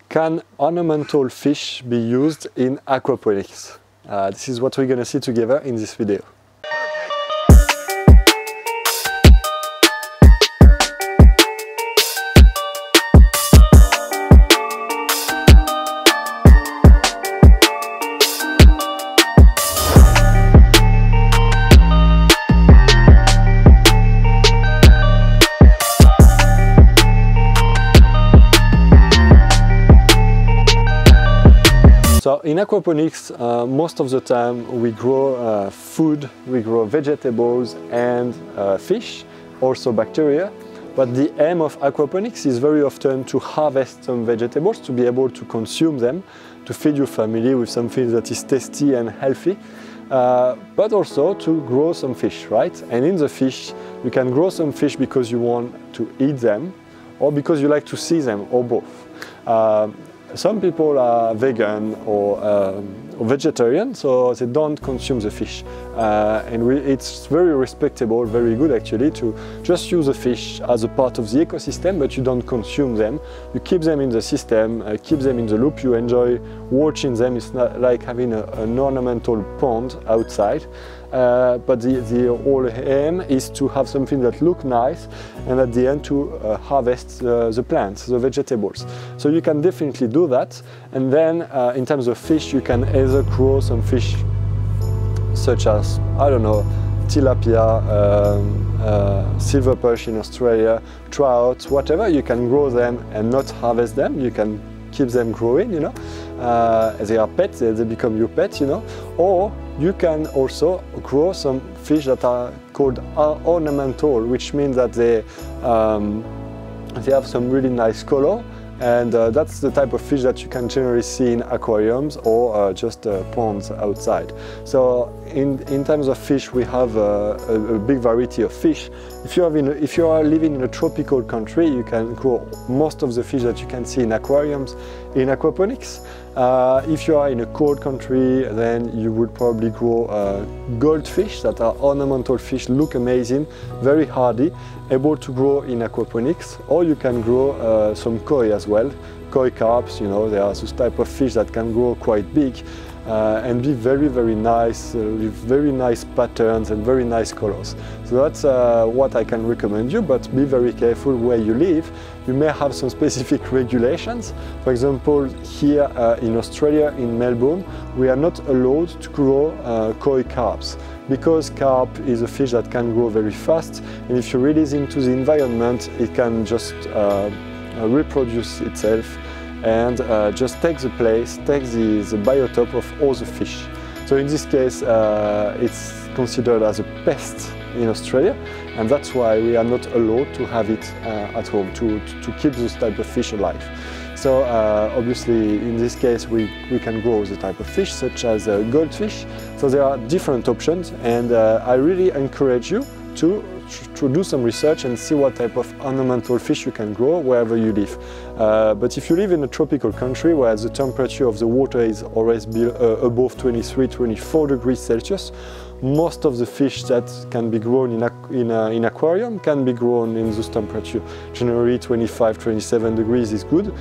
can ornamental fish be used in aquaponics? This is what we're going to see together in this video. So in aquaponics, most of the time we grow food, we grow vegetables and fish, also bacteria. But the aim of aquaponics is very often to harvest some vegetables, to be able to consume them, to feed your family with something that is tasty and healthy, but also to grow some fish, right? And in the fish, you can grow some fish because you want to eat them, or because you like to see them, or both. Some people are vegan or vegetarian, so they don't consume the fish. And it's very respectable, very good actually, to just use the fish as a part of the ecosystem, but you don't consume them. You keep them in the system, keep them in the loop, you enjoy watching them. It's not like having an ornamental pond outside. But the whole aim is to have something that looks nice, and at the end to harvest the plants, the vegetables. So you can definitely do that. And then in terms of fish, you can either grow some fish such as, I don't know, tilapia, silver perch in Australia, trout, whatever. You can grow them and not harvest them. You can keep them growing, you know. They are pets, they become your pet, you know. Or you can also grow some fish that are called ornamental, which means that they have some really nice color, and that's the type of fish that you can generally see in aquariums or just ponds outside. So in terms of fish, we have a big variety of fish. If you are living in a tropical country, you can grow most of the fish that you can see in aquariums in aquaponics. If you are in a cold country, then you would probably grow goldfish that are ornamental fish, look amazing, very hardy, able to grow in aquaponics. Or you can grow some koi as well, koi carps. You know, they are those type of fish that can grow quite big and be very, very nice, with very nice patterns and very nice colors. So that's what I can recommend you, but be very careful where you live. You may have some specific regulations. For example, here in Australia, in Melbourne, we are not allowed to grow koi carps, because carp is a fish that can grow very fast, and if you release into the environment, it can just reproduce itself and just take the place, take the biotope of all the fish. So in this case, it's considered as a pest in Australia, and that's why we are not allowed to have it at home, to keep this type of fish alive. So obviously in this case we can grow the type of fish such as goldfish. So there are different options, and I really encourage you to do some research and see what type of ornamental fish you can grow wherever you live. But if you live in a tropical country where the temperature of the water is always above 23–24 degrees Celsius, most of the fish that can be grown in aquarium can be grown in this temperature. Generally 25–27 degrees is good.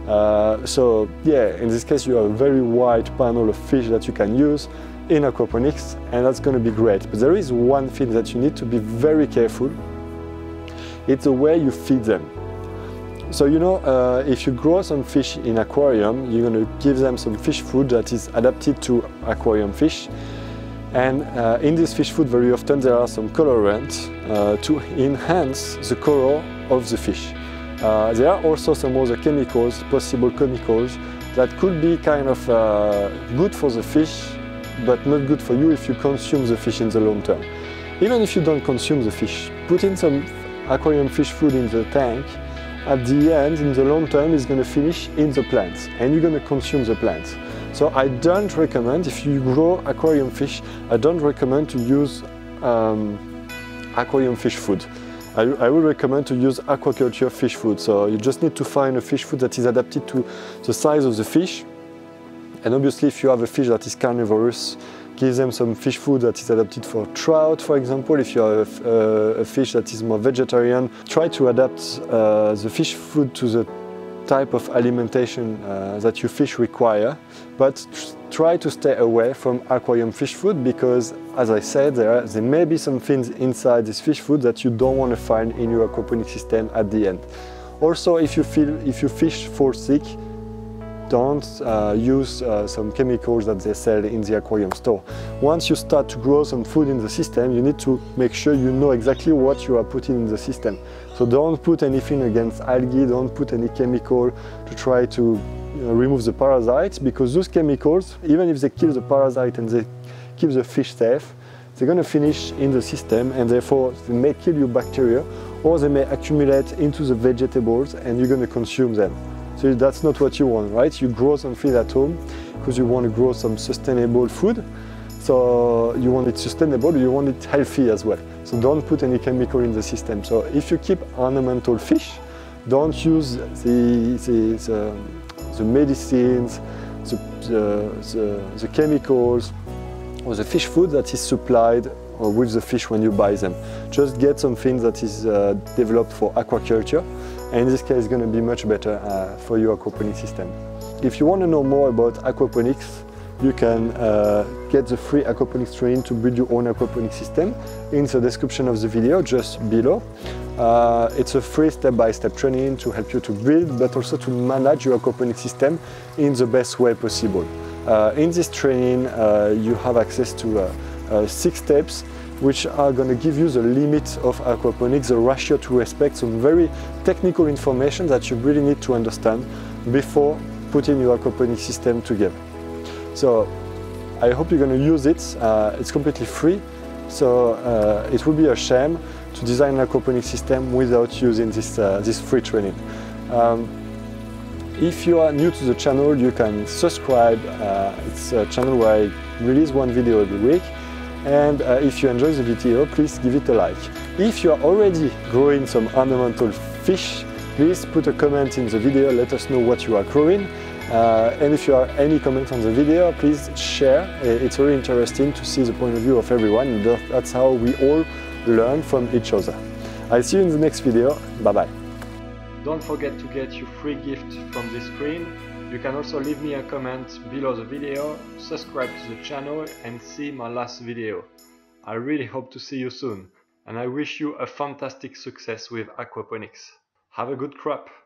So yeah, in this case you have a very wide panel of fish that you can use in aquaponics, and that's going to be great. But there is one thing that you need to be very careful. It's the way you feed them. So you know, if you grow some fish in aquarium, you're going to give them some fish food that is adapted to aquarium fish. And in this fish food, very often there are some colorants to enhance the color of the fish. There are also some other chemicals, possible chemicals, that could be kind of good for the fish, but not good for you if you consume the fish in the long term. Even if you don't consume the fish, put in some aquarium fish food in the tank. At the end, in the long term, it's going to finish in the plants, and you're going to consume the plants. So I don't recommend, if you grow aquarium fish, I don't recommend to use aquarium fish food. I would recommend to use aquaculture fish food. So you just need to find a fish food that is adapted to the size of the fish. And obviously, if you have a fish that is carnivorous, give them some fish food that is adapted for trout, for example. If you have a fish that is more vegetarian, try to adapt the fish food to the type of alimentation that your fish require, but try to stay away from aquarium fish food, because as I said, there may be some things inside this fish food that you don't want to find in your aquaponic system at the end. Also, if your fish fall sick, don't use some chemicals that they sell in the aquarium store. Once you start to grow some food in the system, you need to make sure you know exactly what you are putting in the system. So don't put anything against algae, don't put any chemical to try to remove the parasites, because those chemicals, even if they kill the parasite and they keep the fish safe, they're going to finish in the system, and therefore they may kill your bacteria, or they may accumulate into the vegetables and you're going to consume them. So that's not what you want, right? You grow some food at home because you want to grow some sustainable food. So you want it sustainable, you want it healthy as well. So don't put any chemical in the system. So if you keep ornamental fish, don't use the medicines, the chemicals, or the fish food that is supplied with the fish when you buy them. Just get something that is developed for aquaculture, and in this case it's going to be much better for your aquaponics system. If you want to know more about aquaponics, you can get the free aquaponics training to build your own aquaponics system in the description of the video, just below. It's a free step-by-step training to help you to build, but also to manage your aquaponics system in the best way possible. In this training, you have access to 6 steps, which are going to give you the limit of aquaponics, the ratio to respect, some very technical information that you really need to understand before putting your aquaponics system together. So I hope you're going to use it. It's completely free, so it would be a shame to design an aquaponics system without using this free training. If you are new to the channel, you can subscribe. It's a channel where I release one video every week. And if you enjoy the video, please give it a like. If you are already growing some ornamental fish, please put a comment in the video, let us know what you are growing. And if you have any comment on the video, please share. It's very interesting to see the point of view of everyone, and that's how we all learn from each other. I'll see you in the next video. Bye-bye. Don't forget to get your free gift from this screen. You can also leave me a comment below the video, subscribe to the channel and see my last video. I really hope to see you soon, and I wish you a fantastic success with aquaponics. Have a good crop!